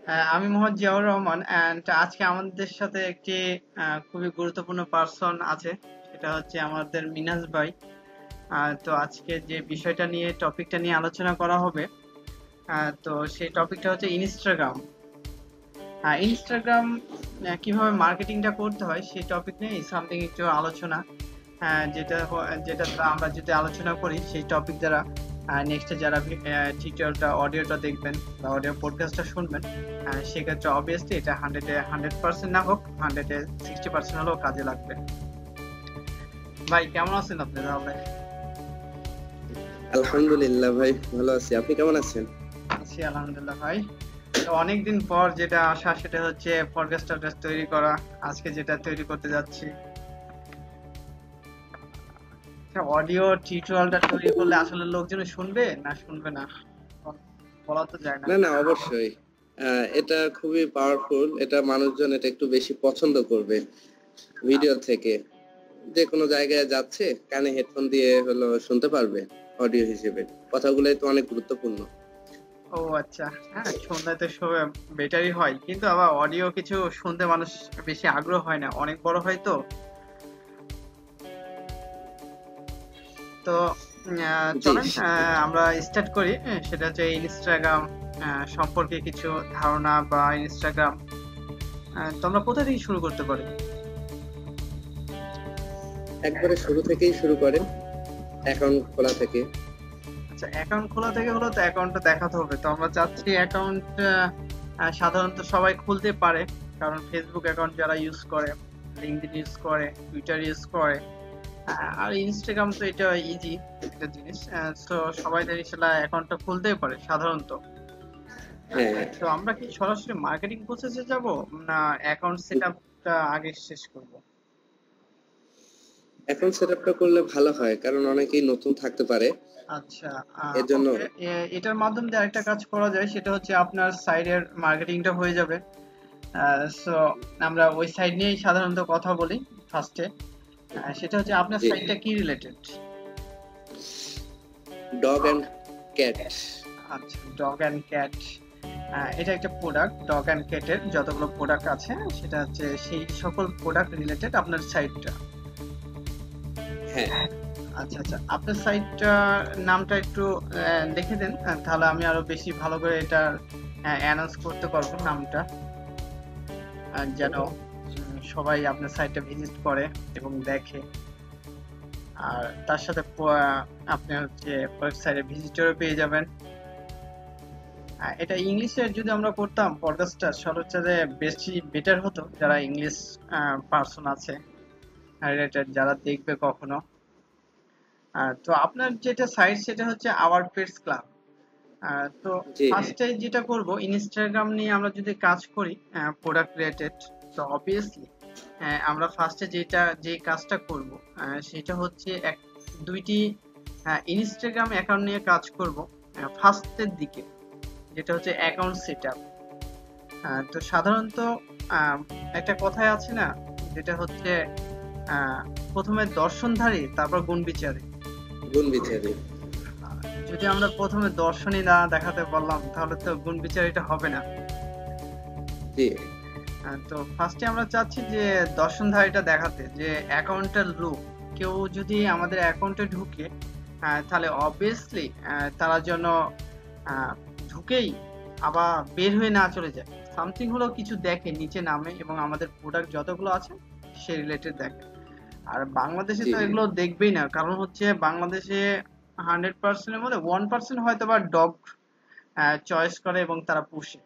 আমি মোহাম্মদ জিয়াউর রহমান এন্ড আজকে আমাদের সাথে একটি খুবই গুরুত্বপূর্ণ পার্সন আছে। সেটা হচ্ছে আমাদের মিনহাজ ভাই। তো আজকে যে বিষয়টা নিয়ে টপিকটা নিয়ে আলোচনা করা হবে, তো সেই টপিকটা হচ্ছে ইনস্টাগ্রাম। ইনস্টাগ্রাম কিভাবে মার্কেটিংটা করতে হয় সেই টপিক নিয়ে সামথিং একটু আলোচনা। যেটা দ্বারা আমরা যদি আলোচনা করি সেই টপিক দ্বারা নেক্সটে যারা টিউটোরিয়ালটা অডিওটা দেখবেন বা অডিও পডকাস্টটা শুনবেন, সেক্ষেত্রে অবভিয়াসলি এটা 100% না হোক, 60% হলেও কাজে লাগবে। ভাই কেমন আছেন আপনি তাহলে? আলহামদুলিল্লাহ ভাই, ভালো আছি। আপনি কেমন আছেন? আছি আলহামদুলিল্লাহ ভাই। তো অনেকদিন পর যেটা আসা সেটা হচ্ছে পডকাস্ট তৈরি করা। আজকে যেটা তৈরি করতে যাচ্ছি, অডিও টিউটোরিয়ালটা তৈরি করলে আসলে লোকজন শুনবে না শুনবে না বলা তো যায় না। না না, অবশ্যই এটা খুবই পাওয়ারফুল। এটা মানুষজন এটা একটু বেশি পছন্দ করবে ভিডিও থেকে। যে কোনো জায়গায় যাচ্ছে কানে হেডফোন দিয়ে হলো শুনতে পারবে অডিও হিসেবে। কথাগুলোই তো অনেক গুরুত্বপূর্ণ। ও আচ্ছা, হ্যাঁ শুনলে তো বেটারই হয়, কিন্তু আবার অডিও কিছু শুনতে মানুষ বেশি আগ্রহ হয় না, অনেক বড় হয় তো। তো জি, চলেন আমরা স্টার্ট করি। সেটা হচ্ছে ইনস্টাগ্রাম সম্পর্কে কিছু ধারণা বা ইনস্টাগ্রাম। তো আমরা কোথা থেকে শুরু করতে পারি? একবারে শুরু থেকেই শুরু করেন, অ্যাকাউন্ট খোলা থেকে। আচ্ছা, অ্যাকাউন্ট খোলা থেকে হলো তো অ্যাকাউন্টটা দেখাতে হবে। তো আমরা চাচ্ছি অ্যাকাউন্ট সাধারণত সবাই খুলতে পারে, কারণ ফেসবুক অ্যাকাউন্ট যারা ইউজ করে, লিঙ্কডইন ইউজ করে, টুইটার ইউজ করে, আর ইনস্টাগ্রাম তো এটা ইজি একটা জিনিস। তো সবাই ইনশাআল্লাহ অ্যাকাউন্টটা খুলতেই পারে সাধারণত। হ্যাঁ, তো আমরা কি সরাসরি মার্কেটিং প্রসেসে যাব, না অ্যাকাউন্ট সেটআপটা আগে শেষ করব? অ্যাকাউন্ট সেটআপটা করলে ভালো হয়, কারণ অনেকেই নতুন থাকতে পারে। আচ্ছা, এর জন্য ওকে। এটার মাধ্যমে দিয়ে আরেকটা কাজ করা যায়, সেটা হচ্ছে আপনার সাইডের মার্কেটিংটা হয়ে যাবে। সো আমরা ওই সাইড নিয়েই সাধারণত কথা বলি ফার্স্টে। সেটা হচ্ছে আপনার জি, সাইটটা কি রিলেটেড? Dog and cat. আচ্ছা, ডগ অ্যান্ড ক্যাট। এটা একটা প্রোডাক্ট, ডগ অ্যান্ড ক্যাটের যতগুলো প্রোডাক্ট আছে সেটা হচ্ছে সেই সকল প্রোডাক্ট রিলেটেড আপনার সাইটটা। হ্যাঁ, আচ্ছা আচ্ছা, আপনার সাইটটা নামটা একটু লিখে দেন, তাহলে আমি আরো বেশি ভালো করে এটা অ্যানাউন্স করতে পারবো নামটা, যেন সবাই আপনার সাইটটা ভিজিট করে এবং দেখে। আর তার সাথে আপনি হচ্ছে ওয়েবসাইটে ভিজিটরও পেয়ে যাবেন। এটা ইংলিশে যদি আমরা করতাম পডকাস্টটা সর্বোচ্চ বেশি বেটার হতো, যারা ইংলিশ পার্সন আছে রিলেটেড, যারা দেখবে কখনো। তো আপনার যেটা সাইট সেটা হচ্ছে আওয়ার পেটস ক্লাব। তো জি, ফার্স্টে যেটা করব, ইনস্টাগ্রাম নিয়ে আমরা যদি কাজ করি প্রোডাক্ট রিলেটেড, তো অবভিয়াসলি আমরা ফার্স্টে যে কাজটা করব সেটা হচ্ছে দুইটি ইনস্টাগ্রাম অ্যাকাউন্ট নিয়ে কাজ করব ফার্স্টের দিকে, যেটা হচ্ছে অ্যাকাউন্ট সেটআপ। তো সাধারণত আহ, একটা কথাই আছে না, যেটা হচ্ছে প্রথমে দর্শনধারী তারপর গুণ বিচারী। গুণ বিচারি। যদি আমরা প্রথমে দর্শনই না দেখাতে পারলাম তাহলে তো গুণ বিচারিটা হবে না। জি, তো ফার্স্টে আমরা চাচ্ছি যে দর্শনধারীটা দেখাতে, যে অ্যাকাউন্টের লুক, কেউ যদি আমাদের অ্যাকাউন্টে ঢুকে তাহলে অবভিয়াসলি তারা যেন ঢুকেই আবার বের হয়ে না চলে যায়, সামথিং হলেও কিছু দেখে, নিচে নামে এবং আমাদের প্রোডাক্ট যতগুলো আছে সে রিলেটেড দেখে। আর বাংলাদেশে জি, তো এগুলো দেখবেই না, কারণ হচ্ছে বাংলাদেশে 100%-এর মধ্যে 1% হয়তো বা ডগ চয়েস করে এবং তারা পুষে,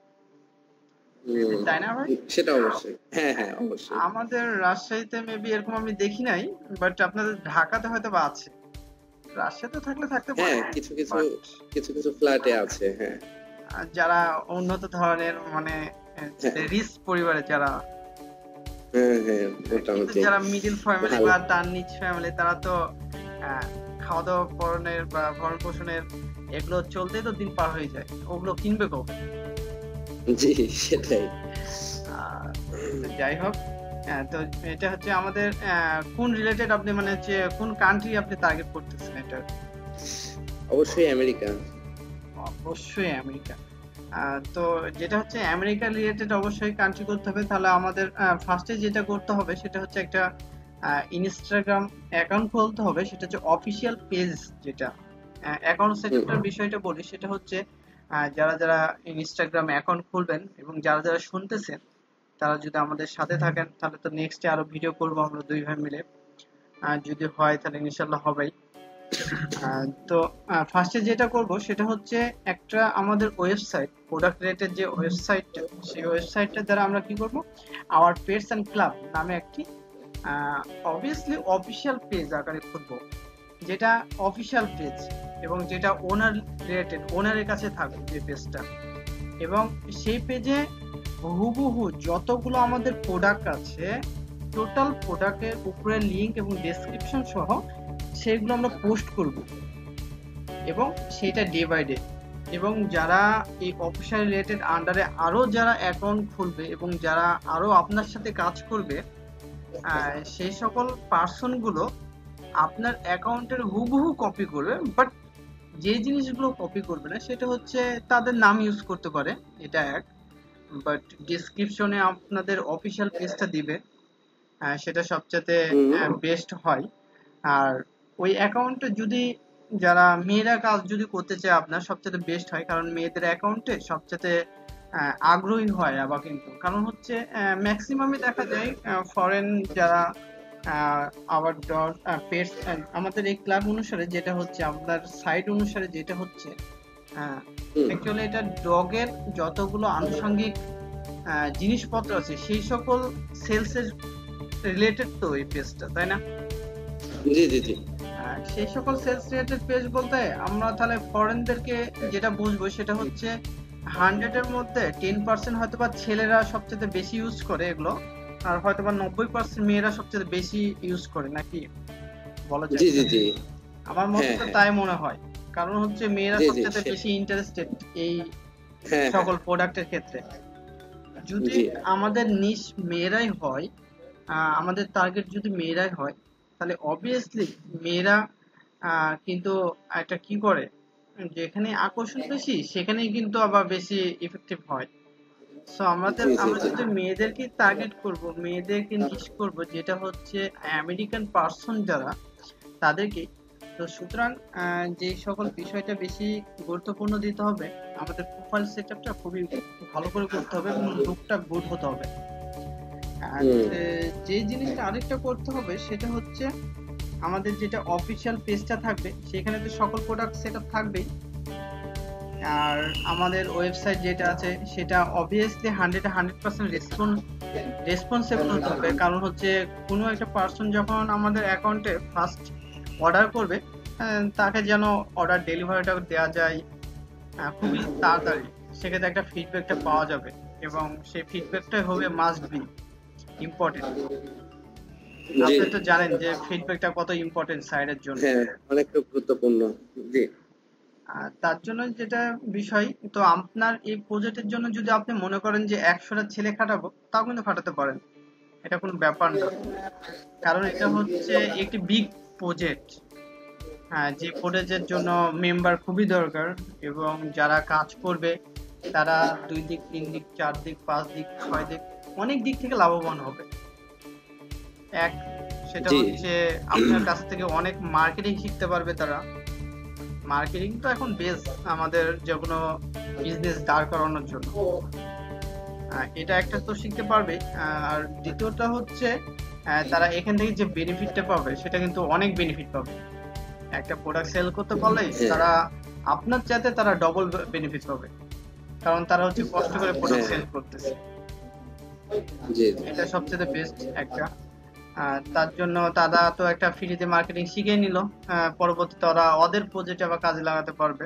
হুম, তাই না ভাই? সেটা অবশ্যই। হ্যাঁ হ্যাঁ, অবশ্যই। আমাদের রাজশাহীতে মেবি এরকম আমি দেখি নাই, বাট আপনাদের ঢাকাতে হয়তো বা আছে। রাজশাহীতে থাকলে থাকতে পারে, হ্যাঁ, কিছু কিছু বাট কিছু কিছু ফ্ল্যাটে আছে। হ্যাঁ যারা উন্নত ধরনের মানে হ্যাঁ রিচ পরিবারে যারা, হ্যাঁ হ্যাঁ, কিন্তু মোটামুটি যারা মিডিল ফ্যামিলি ভালো। বা তার নিচ ফ্যামিলি, তারা তো খাওয়া দাওয়া পরনের বা ভরণ পোষণের এগুলো চলতেই তো দিন পার হয়ে যায়, ওগুলো কিনবে কবে? জি, সেটাই। আহ, তো যাই হোক, তো এটা হচ্ছে আমাদের কোন রিলেটেড, আপনি মানে হচ্ছে কোন কান্ট্রি আপনি টার্গেট করতেছেন এটা? অবশ্যই আমেরিকা। অবশ্যই আমেরিকা। তো যেটা হচ্ছে আমেরিকা রিলেটেড অবশ্যই কান্ট্রি করতে হবে। তাহলে আমাদের ফার্স্টে যেটা করতে হবে সেটা হচ্ছে একটা ইনস্টাগ্রাম অ্যাকাউন্ট খুলতে হবে, সেটা হচ্ছে অফিসিয়াল পেজ। যেটা অ্যাকাউন্ট সেটআপটার বিষয়টা বলি, সেটা হচ্ছে যারা যারা ইনস্টাগ্রাম অ্যাকাউন্ট খুলবেন এবং যারা যারা শুনতেছেন তারা যদি আমাদের সাথে থাকেন তাহলে তো নেক্সটে আরো ভিডিও করবো আমরা দুই ভাই মিলে। যদি হয় তাহলে ইনশাল্লাহ হবেই। তো ফার্স্টে যেটা করব সেটা হচ্ছে একটা আমাদের ওয়েবসাইট, প্রোডাক্ট রিলেটেড যে ওয়েবসাইটটা, সেই ওয়েবসাইটটা দ্বারা আমরা কি করব, আওয়ার পেটস অ্যান্ড ক্লাব নামে একটি অবভিয়াসলি অফিসিয়াল পেজ আকারে খুলব, যেটা অফিসিয়াল পেজ এবং যেটা ওনার রিলেটেড, ওনারের কাছে থাকবে যে পেজটা। এবং সেই পেজে হুবহু যতগুলো আমাদের প্রোডাক্ট আছে, টোটাল প্রোডাক্টের উপরে লিংক এবং ডেসক্রিপশন সহ সেগুলো আমরা পোস্ট করব, এবং সেটা ডে বাই ডে। এবং যারা এই অফিসিয়াল রিলেটেড আন্ডারে আরো যারা অ্যাকাউন্ট খুলবে এবং যারা আরো আপনার সাথে কাজ করবে, সেই সকল পার্সন গুলো আপনার অ্যাকাউন্টের হুবহু কপি করবে, বাট যে জিনিসগুলো কপি করবে না সেটা হচ্ছে তাদের নাম ইউজ করতে পারে, এটা এক। বাট ডিসক্রিপশনে আপনাদের অফিসিয়াল পেজটা দিবে, সেটা সবচেয়ে বেস্ট হয়। আর ওই অ্যাকাউন্টে যদি যারা মেয়েরা কাজ যদি করতে চায় আপনার, সবচেয়ে বেস্ট হয়, কারণ মেয়েদের অ্যাকাউন্টে সবচেয়ে আগ্রহী হয়। আবার কিন্তু কারণ হচ্ছে ম্যাক্সিমামই দেখা যায় ফরেন যারা আবার ডগ পেটস, আমাদের এই ক্লাব অনুসারে যেটা হচ্ছে, আপনার সাইট অনুসারে যেটা হচ্ছে, অ্যাকচুয়ালি এটা ডগের যতগুলো আনুষঙ্গিক জিনিসপত্র আছে সেই সকল সেলসের রিলেটেড তো এই পেজটা, তাই না? জি জি জি। সেই সকল সেলস রিলেটেড পেজ বলতে আমরা তাহলে ফরেনদেরকে যেটা বুঝবো সেটা হচ্ছে 100 এর মধ্যে 10% হয়তোবা ছেলেরা সবচেয়ে বেশি ইউজ করে এগুলো, আর হয়তোবা 90% মেয়েরা সবচেয়ে বেশি ইউজ করে, নাকি বলা যায়? জি জি জি। আমার মতে তো তাই মনে হয়, কারণ হচ্ছে মেয়েরা জি জি সবচেয়ে বেশি ইন্টারেস্টেড এই হ্যাঁ হ্যাঁ সকল প্রোডাক্টের ক্ষেত্রে। যদি জি আমাদের নিশ মেয়েরাই হয়, আমাদের টার্গেট যদি মেয়েরাই হয়, তাহলে অবভিয়াসলি মেয়েরা কিন্তু একটা কি করে, যেখানে আকর্ষণ বেশি সেখানেই কিন্তু আবার বেশি ইফেক্টিভ হয়। সো জি জি আমরা জি যদি মেয়েদেরকে টার্গেট করব, মেয়েদেরকে নিশ করব, যেটা হচ্ছে আমেরিকান পার্সন যারা, তাদেরকে। তো সুতরাং যে সকল বিষয়টা বেশি গুরুত্বপূর্ণ দিতে হবে, আমাদের প্রোফাইল সেটআপটা খুবই ভালো করে করতে হবে এবং লুকটা গুড হতে হবে। আর যে জিনিসটা আরেকটা করতে হবে সেটা হচ্ছে আমাদের যেটা অফিসিয়াল পেজটা থাকবে সেখানে তো সকল প্রোডাক্ট সেটআপ থাকবেই। আর আমাদের ওয়েবসাইট যেটা আছে সেটা অবভিয়াসলি 100% রেসপন্সিবল হতে হবে, কারণ হচ্ছে কোনো একটা পার্সন যখন আমাদের অ্যাকাউন্টে ফার্স্ট অর্ডার করবে, তাকে যেন অর্ডার ডেলিভারিটা দেওয়া যায় খুবই তাড়াতাড়ি, সেক্ষেত্রে একটা ফিডব্যাকটা পাওয়া যাবে, এবং সেই ফিডব্যাকটাই হবে মাস্ট বি ইম্পর্টেন্ট। জি। আপনি তো জানেন যে ফিডব্যাকটা কত ইম্পর্টেন্ট সাইডের জন্য। হ্যাঁ অনেকটা গুরুত্বপূর্ণ। জি তার জন্য যেটা বিষয়, তো আপনার এই প্রজেক্টের জন্য যদি আপনি মনে করেন যে 100টা ছেলে খাটাবো, তাও কিন্তু খাটাতে পারেন, এটা কোনো ব্যাপার না। কারণ এটা হচ্ছে একটি বিগ প্রজেক্ট, যে প্রজেক্টের জন্য মেম্বার খুবই দরকার, এবং যারা কাজ করবে তারা 2 দিক 3 দিক 4 দিক 5 দিক 6 দিক অনেক দিক থেকে লাভবান হবে। এক, সেটা জি হচ্ছে আপনার কাছ থেকে অনেক মার্কেটিং শিখতে পারবে তারা। মার্কেটিং তো এখন বেস আমাদের যে কোনো বিজনেস দাঁড় করানোর জন্য, এটা একটা তো শিখতে পারবে। আর দ্বিতীয়টা হচ্ছে তারা এখান থেকে যে বেনিফিটটা পাবে সেটা কিন্তু অনেক বেনিফিট পাবে। একটা প্রোডাক্ট সেল করতে পারলে হ্যাঁ তারা আপনার চাইতে তারা ডবল বেনিফিট পাবে, কারণ তারা হচ্ছে কষ্ট করে প্রোডাক্ট হ্যাঁ সেল করতেছে। জি এটা সবচেয়ে বেস্ট একটা। তার জন্য তারা তো একটা ফ্রিতে মার্কেটিং শিখে নিল, পরবর্তীতে ওরা ওদের প্রজেক্টে আবার কাজে লাগাতে পারবে।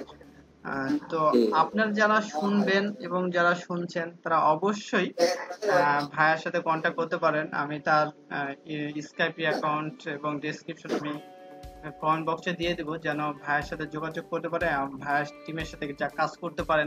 তো আপনার যারা শুনবেন এবং যারা শুনছেন তারা অবশ্যই ভাইয়ার সাথে কন্ট্যাক্ট করতে পারেন। আমি তার স্কাইপ অ্যাকাউন্ট এবং ডেসক্রিপশন আমি কমেন্ট বক্সে দিয়ে দেবো, যেন ভাইয়ের সাথে যোগাযোগ করতে পারে, ভাইয়ের টিমের সাথে যা কাজ করতে পারেন।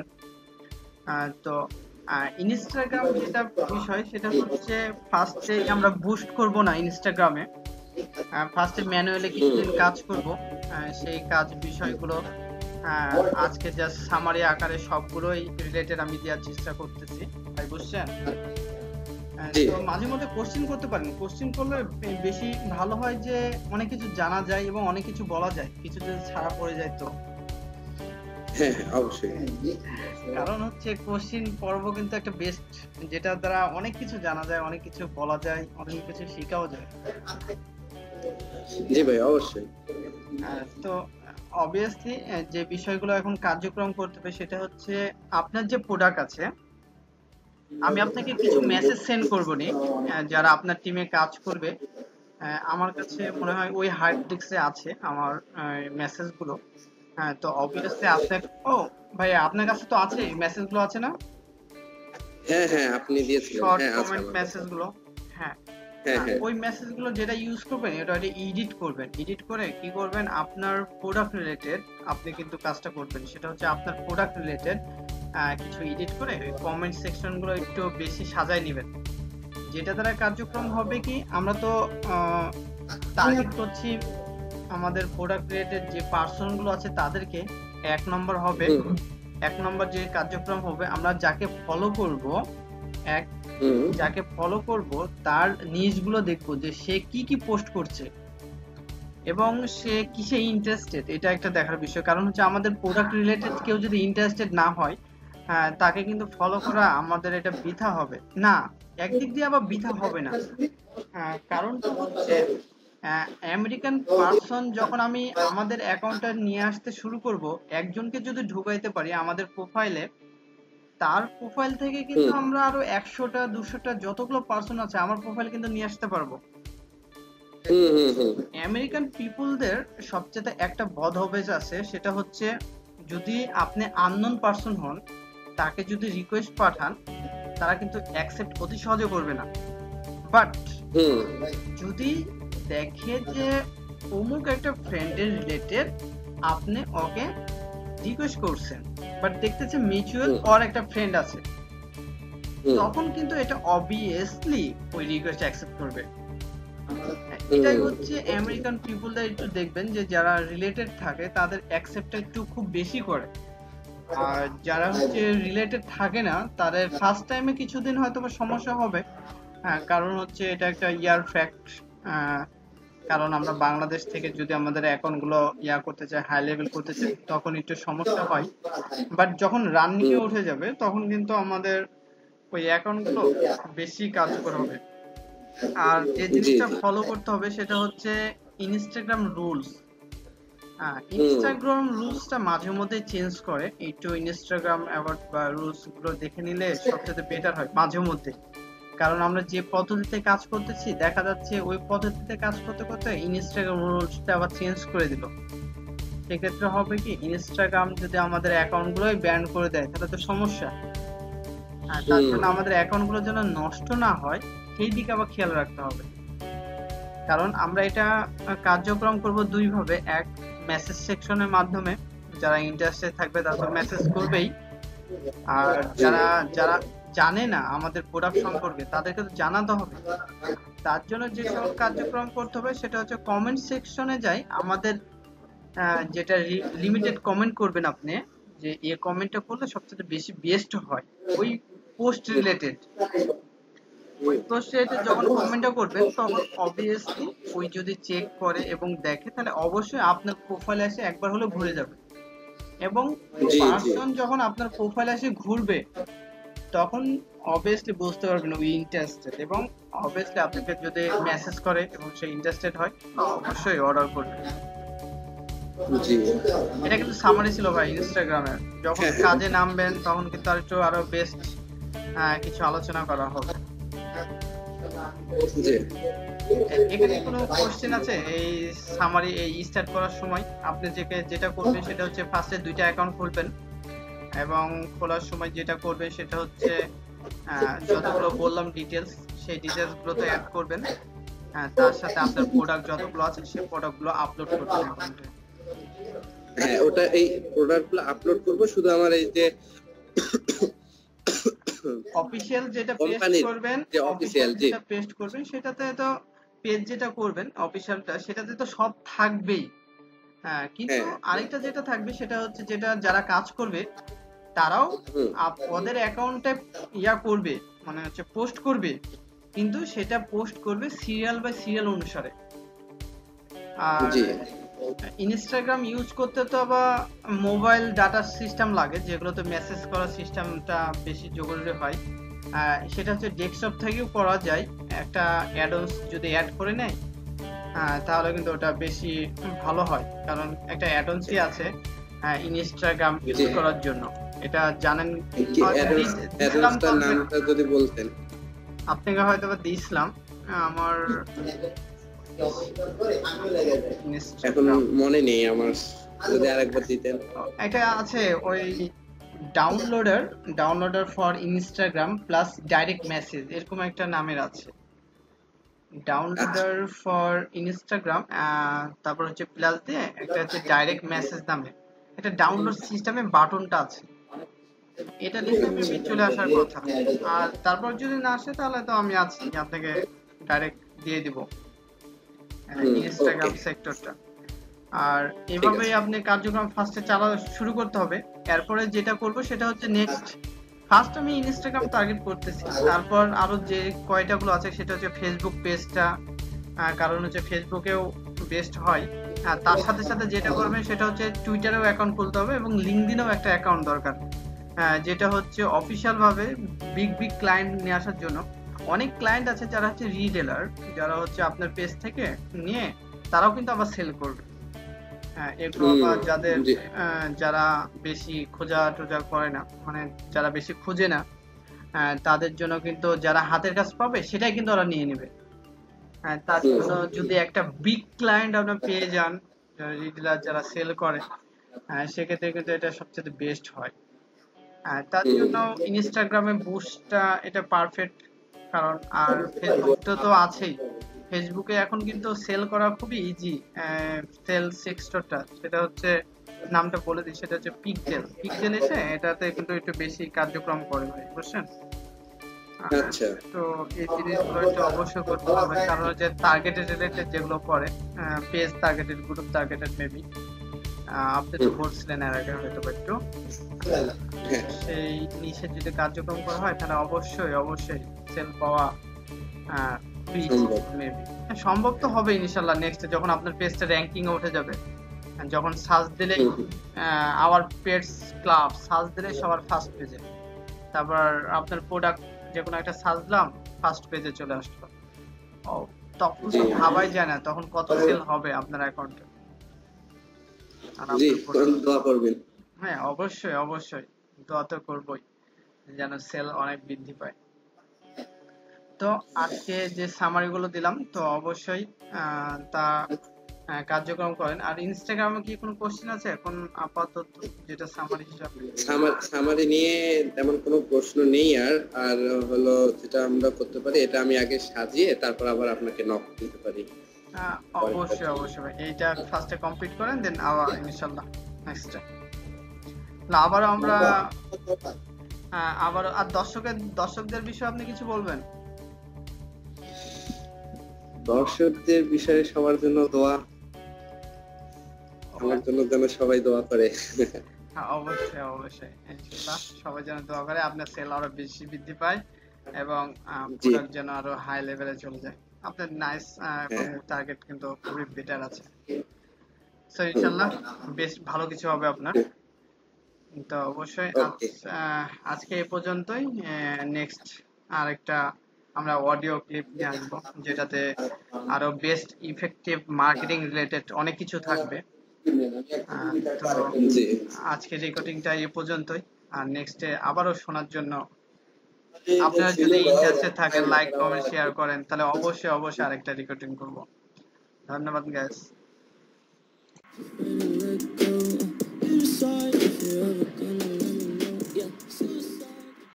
তো ইনস্টাগ্রাম যেটা বিষয় সেটা হচ্ছে ফার্স্টে আমরা বুস্ট করব না ইনস্টাগ্রামে, ফার্স্টে ম্যানুয়ালি কিছুদিন কাজ করব, সেই কাজ বিষয়গুলো আজকে জাস্ট সামারি আকারে সবগুলোই রিলেটেড আমি দেওয়ার চেষ্টা করতেছি, ভাই বুঝছেন? জি তো মাঝে মধ্যে কোশ্চেন করতে পারেন, কোশ্চেন করলে বেশি ভালো হয়, যে অনেক কিছু জানা যায় এবং অনেক কিছু বলা যায়, কিছু যদি ছাড়া পড়ে যায় তো। হ্যাঁ হ্যাঁ অবশ্যই। কারণ হচ্ছে কোশ্চেন পর্ব কিন্তু একটা বেস্ট, যেটা দ্বারা অনেক কিছু জানা যায়, অনেক কিছু বলা যায়, অনেক কিছু শেখাও যায়। জি ভাই অবশ্যই। তো অবভিয়াসলি যে বিষয়গুলো এখন কার্যক্রম করতে হবে সেটা হচ্ছে, আপনার যে প্রোডাক্ট আছে, আমি আপনাকে কিছু মেসেজ সেন্ড করবো নি, যারা আপনার টিমে কাজ করবে। আমার কাছে মনে হয় ওই হার্ড ডিস্কে আছে আমার মেসেজ গুলো। তো অবভিয়াসলি আপনার, ও ভাই আপনার কাছে তো আছে, মেসেজ গুলো আছে না? হ্যাঁ হ্যাঁ আপনি দিয়েছিলেন, শর্ট হ্যাঁ আছে কমেন্ট আমার কাছে। মেসেজ গুলো। হ্যাঁ, হ্যাঁ হ্যাঁ। ওই মেসেজ গুলো যেটা ইউজ করবেন, এটা এডিট করবেন, এডিট করে কি করবেন, আপনার প্রোডাক্ট রিলেটেড আপনি কিন্তু কাজটা করবেন, সেটা হচ্ছে আপনার প্রোডাক্ট রিলেটেড কিছু এডিট করে ওই কমেন্ট সেকশন গুলো একটু বেশি সাজায় নেবেন। যেটা দ্বারা কার্যক্রম হবে কি, আমরা তো টার্গেট করছি আমাদের প্রোডাক্ট রিলেটেড যে পার্সন গুলো আছে তাদেরকে। এক নম্বর হবে, হুম এক নম্বর যে কার্যক্রম হবে, আমরা যাকে ফলো করব, এক হুম যাকে ফলো করব তার নিউজগুলো দেখবো যে সে কি কি পোস্ট করছে এবং সে কিসে ইন্টারেস্টেড, এটা একটা দেখার বিষয়। কারণ হচ্ছে আমাদের প্রোডাক্ট রিলেটেড কেউ যদি ইন্টারেস্টেড না হয়, তাকে কিন্তু ফলো করা আমাদের এটা বৃথা হবে না। একদিক দিয়ে আবার বৃথা হবে না, কারণটা হচ্ছে আমেরিকান পারসন যখন আমি আমাদের অ্যাকাউন্টটা নিয়ে আসতে শুরু করব, একজনকে যদি ঢুকাইতে পারি আমাদের প্রোফাইলে, তার প্রোফাইল থেকে কিন্তু হুম আমরা আরো 100টা 200টা যতগুলো পার্সন আছে আমার প্রোফাইল কিন্তু নিয়ে আসতে পারবো। হুম হুম হুম আমেরিকান পিপলদের সবচেয়ে একটা বদ অভ্যাস আছে, সেটা হচ্ছে যদি আপনি আননোন পারসন হন, তাকে যদি রিকোয়েস্ট পাঠান, তারা কিন্তু অ্যাকসেপ্ট অতি সহজে করবে না। বাট হুম যদি দেখে যে অমুক একটা ফ্রেন্ডের রিলেটেড, আপনি ওকে রিকোয়েস্ট করছেন, বাট দেখতেছে মিউচুয়াল হুম ওর একটা ফ্রেন্ড আছে, হুম তখন কিন্তু এটা অবভিয়াসলি ওই রিকোয়েস্ট অ্যাকসেপ্ট করবে। এটাই হুম হচ্ছে আমেরিকান পিপলদের, একটু দেখবেন যে যারা রিলেটেড থাকে তাদের অ্যাকসেপ্টটা একটু খুব বেশি করে, আর যারা হচ্ছে রিলেটেড থাকে না তাদের ফার্স্ট টাইমে কিছুদিন হয়তো বা সমস্যা হবে। কারণ হচ্ছে এটা একটা ইয়ার ফ্যাক্ট। কারণ আমরা বাংলাদেশ থেকে যদি আমাদের অ্যাকাউন্ট গুলো করতে চাই, হাই লেভেল করতে চাই, তখন একটু সমস্যা হয়। বাট যখন রানিং এ হুম উঠে যাবে তখন কিন্তু আমাদের ওই অ্যাকাউন্ট গুলো বেশি কার্যকর হবে। আর যে জি জিনিসটা জি। ফলো করতে হবে সেটা হচ্ছে ইনস্টাগ্রাম রুলস। হুম ইনস্টাগ্রাম রুলসটা মাঝে মধ্যে চেঞ্জ করে, একটু ইনস্টাগ্রাম অ্যাওয়ার্ড বা রুলস গুলো দেখে নিলে সবচেয়ে বেটার হয় মাঝে মধ্যে। কারণ আমরা যে পদ্ধতিতে কাজ করতেছি, দেখা যাচ্ছে ওই পদ্ধতিতে কাজ করতে করতে ইনস্টাগ্রাম রুলসটা আবার চেঞ্জ করে দিল। সেক্ষেত্রে হবে কি, ইনস্টাগ্রাম যদি আমাদের অ্যাকাউন্ট গুলোই ব্যান করে দেয় তাহলে তো সমস্যা। তার হুম জন্য আমাদের অ্যাকাউন্ট গুলো যেন নষ্ট না হয় সেই দিকে আবার খেয়াল রাখতে হবে। কারণ আমরা এটা কার্যক্রম করব দুই ভাবে, এক মেসেজ সেকশনের মাধ্যমে, যারা ইন্টারেস্টেড থাকবে তারা তো মেসেজ করবেই, আর জি যারা যারা জানে না আমাদের প্রোডাক্ট সম্পর্কে তাদেরকে তো জানাতে হবে। তার জন্য যে সব কার্যক্রম করতে হবে সেটা হচ্ছে কমেন্ট সেকশনে যাই আমাদের, যেটা লিমিটেড কমেন্ট করবেন আপনি, যে এই কমেন্টটা করলে সবচেয়ে বেশি বেস্ট হয় ওই পোস্ট রিলেটেড। ওই পোস্ট রিলেটেড যখন কমেন্টটা করবেন তখন অবভিয়াসলি ওই যদি চেক করে এবং দেখে, তাহলে অবশ্যই আপনার প্রোফাইলে এসে একবার হলেও ঘুরে যাবে। এবং ওই জি জি। পার্সন যখন আপনার প্রোফাইলে এসে ঘুরবে তখন অবভিয়াসলি বুঝতে পারবেন ওই ইন্টারেস্টেড, এবং অবভিয়াসলি আপনাকে যদি মেসেজ করে এবং সে ইন্টারেস্টেড হয় অবশ্যই অর্ডার করবে। জি। এটা কিন্তু সামারি ছিল ভাই ইনস্টাগ্রামের। যখন হ্যাঁ হ্যাঁ। কাজে নামবেন তখন কিন্তু আরো বেস্ট কিছু আলোচনা করা হবে। জি। এখানে কোনো কোশ্চেন আছে এই সামারি এই স্টার্ট করার সময়? আপনি যেটা করবেন সেটা হচ্ছে ফার্স্টে দুইটা অ্যাকাউন্ট খুলবেন, এবং খোলার সময় যেটা করবেন সেটা হচ্ছে যতগুলো বললাম ডিটেলস, সেই ডিটেলস গুলোতে অ্যাড করবেন। তার সাথে আপনার প্রোডাক্ট যতগুলো আছে সেই প্রোডাক্ট গুলো আপলোড করবেন অ্যাকাউন্টে। হ্যাঁ ওটা এই প্রোডাক্ট গুলো আপলোড করবো, শুধু আমার এই যে অফিসিয়াল যেটা পেস্ট কোম্পানির করবেন, যে অফিসিয়াল অফিসিয়াল জি। যেটা পেস্ট করবেন সেটাতে তো, পেজ যেটা করবেন অফিসিয়ালটা সেটাতে তো সব থাকবেই। হ্যাঁ, কিন্তু হ্যাঁ। আরেকটা যেটা থাকবে সেটা হচ্ছে যেটা যারা কাজ করবে তারাও হুম। ওদের অ্যাকাউন্টে করবে, মানে হচ্ছে পোস্ট করবে, কিন্তু সেটা পোস্ট করবে সিরিয়াল বাই সিরিয়াল অনুসারে। আর জি। ইনস্টাগ্রাম ইউজ করতে তো আবার মোবাইল ডাটা সিস্টেম লাগে, যেগুলোতে মেসেজ করার সিস্টেমটা বেশি জরুরি হয়। সেটা হচ্ছে ডেস্কটপ থেকেও করা যায়, একটা অ্যাডন্স যদি অ্যাড করে নেয় তাহলে কিন্তু ওটা বেশি ভালো হয়, কারণ একটা অ্যাডন্সই আছে ইনস্টাগ্রাম ইউজ জি। করার জন্য, এটা জানেন। কি হয়তো দিছিলাম তো অ্যাডোসটার নামটা যদি বলতেন। আপনাকে হয়তো বা দিয়েছিলাম আমার এখন ইনস্টাগ্রাম। মনে নেই আমার, যদি আরেকবার দিতেন। এটা আছে ওই downloader downloader for Instagram plus direct message, এরকম একটা নামের আছে আচ্ছা। Downloader for Instagram. তারপর হচ্ছে প্লাস দিয়ে একটা হচ্ছে ডাইরেক্ট মেসেজ নামে একটা ডাউনলোড সিস্টেমে বাটনটা আছে, এটা লিখলে মেবি চলে আসার কথা। আর তারপর যদি না আসে তাহলে তো আমি আছি, আপনাকে ডাইরেক্ট দিয়ে দিব ওকে, ইনস্টাগ্রাম সেক্টরটা। আর ঠিক আছে। এভাবেই আপনি কার্যক্রম ফার্স্টে চালা শুরু করতে হবে। এরপরে যেটা করব সেটা হচ্ছে নেক্সট, ফার্স্ট আমি ইনস্টাগ্রাম টার্গেট করতেছি, তারপর আরো যে কয়টা গুলো আছে সেটা হচ্ছে ফেসবুক পেজটা, কারণ হচ্ছে ফেসবুকেও বেস্ট হয়। আর তার সাথে সাথে যেটা করবেন সেটা হচ্ছে টুইটারেও অ্যাকাউন্ট খুলতে হবে এবং লিঙ্কডইনেও একটা অ্যাকাউন্ট দরকার, যেটা হচ্ছে অফিসিয়াল ভাবে বিগ বিগ ক্লায়েন্ট নিয়ে আসার জন্য। অনেক ক্লায়েন্ট আছে যারা হচ্ছে রিটেলার, যারা হচ্ছে আপনার পেজ থেকে নিয়ে তারাও কিন্তু আবার সেল করবে। এগুলো আবার যাদের জি। যারা বেশি খোঁজা টোজা করে না, মানে যারা বেশি খুঁজে না, তাদের জন্য কিন্তু যারা হাতের কাজ পাবে সেটাই কিন্তু ওরা নিয়ে নেবে। তার জন্য যদি একটা বিগ ক্লায়েন্ট আপনার পেয়ে যান, রিটেলার যারা সেল করে, সেক্ষেত্রে কিন্তু এটা সবচেয়ে বেস্ট হয়। তার জন্য ইনস্টাগ্রামে বুস্টটা এটা পারফেক্ট, কারণ আর ফেসবুকটা তো আছেই। ফেসবুকে এখন কিন্তু সেল করা খুবই ইজি, সেল সেক্টরটা সেটা হচ্ছে, নামটা বলে দিই, সেটা হচ্ছে পিকজেল। পিকজেল এসে এটাতে কিন্তু একটু বেশি কার্যক্রম করে ভাই, বুঝছেন? আচ্ছা। তো এই জিনিসগুলো একটু অবশ্যই করতে হবে, কারণ হচ্ছে টার্গেটেড রিলেটেড যেগুলো করে, page targeted, group targeted maybe, আপনি তো বলছিলেন এর আগে হয়তো বা একটু, হ্যাঁ। সেই নিশে যদি কার্যক্রম করা হয় তাহলে অবশ্যই অবশ্যই সেল পাওয়া খুবই ইজি সম্ভব। মেবি। সম্ভব তো হবে ইনশাল্লাহ, নেক্সট যখন আপনার পেজটা র্যাঙ্কিং এ উঠে যাবে, যখন সার্চ দিলেই আওয়ার পেটস ক্লাব সার্চ দিলেই সবার ফার্স্ট পেজে, তারপর আপনার প্রোডাক্ট যে কোনো একটা সার্চ দিলাম ফার্স্ট পেজে চলে আসলো। ও, তখন জি। তো ভাবাই যায় না তখন কত সেল হবে আপনার অ্যাকাউন্টে আর জি, আপনার প্রোডাক্ট। দোয়া করবেন। হ্যাঁ, অবশ্যই অবশ্যই, দোয়া তো করবোই যেন সেল অনেক বৃদ্ধি পায়। তো আজকে যে সামারি গুলো দিলাম তো অবশ্যই তা কার্যক্রম করেন। আর ইনস্টাগ্রামে কি কোনো কোশ্চেন আছে এখন আপাতত, যেটা সামারি হিসাবে? সামারি নিয়ে তেমন কোনো প্রশ্ন নেই। আর আর হলো যেটা আমরা করতে পারি, এটা আমি আগে সাজিয়ে তারপর আবার আপনাকে নক দিতে পারি। অবশ্যই অবশ্যই ভাই, এইটা ফার্স্টে কমপ্লিট করেন, দেন আবার ইনশাল্লাহ নেক্সট না আবার আমরা আবার। আর দর্শকদের বিষয়ে আপনি কিছু বলবেন? দর্শকদের বিষয়ে সবার জন্য দোয়া, আমার জন্য যেন সবাই দোয়া করে। হ্যাঁ, অবশ্যই অবশ্যই, ইনশাল্লাহ সবাই যেন দোয়া করে আপনার সেল আরো বেশি বৃদ্ধি পায় এবং জি। প্রোডাক্ট যেন আরো হাই লেভেলে চলে যায়। আপনার নাইস এবং হ্যাঁ। টার্গেট কিন্তু খুবই বেটার আছে। সো ইনশাল্লাহ বেশ ভালো কিছু হবে আপনার। তো অবশ্যই ওকে। আজকে এই পর্যন্তই। নেক্সট আরেকটা আমরা অডিও ক্লিপ নিয়ে আসবো, যেটাতে আরো বেস্ট ইফেক্টিভ মার্কেটিং রিলেটেড অনেক কিছু থাকবে। তো জি। আজকে রেকর্ডিংটা এই পর্যন্তই। আর নেক্সটে আবারও শোনার জন্য আপনারা যদি ইন্টারেস্টেড থাকেন, লাইক কমেন্ট শেয়ার করেন, তাহলে অবশ্যই অবশ্যই আরেকটা রেকর্ডিং করব। ধন্যবাদ গাইস।